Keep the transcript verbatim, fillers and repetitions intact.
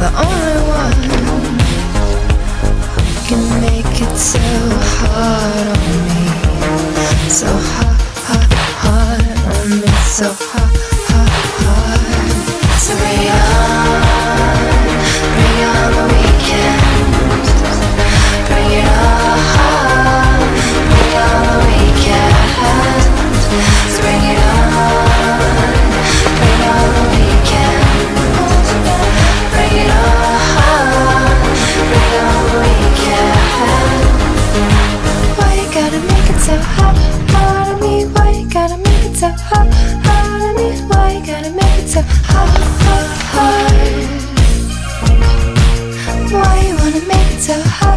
the only one who can make it so hard on me. So hard, hard, hard on me. So hard, hard, hard. So bring it on, bring on the weekend. Bring it on, bring on the weekend. So bring it on, bring on the weekend. Bring it on, bring on the weekend. Why you gotta make it so hard, hard on me? Why you gotta make it so hard, hard on me? Why you gotta make it so hard, hard, hard? Why you wanna make it so hard?